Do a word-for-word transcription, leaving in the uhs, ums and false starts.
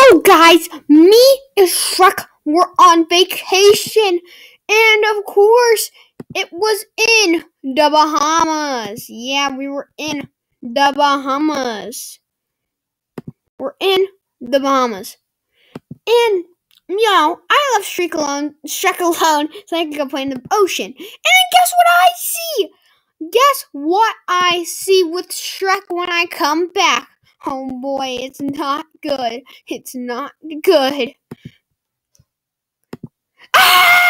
So guys, me and Shrek were on vacation, and of course, it was in the Bahamas. Yeah, we were in the Bahamas. We're in the Bahamas. And, you know, I left Shrek alone, Shrek alone so I could go play in the ocean. And then guess what I see? Guess what I see with Shrek when I come back? Oh boy, it's not good. It's not good. Ah!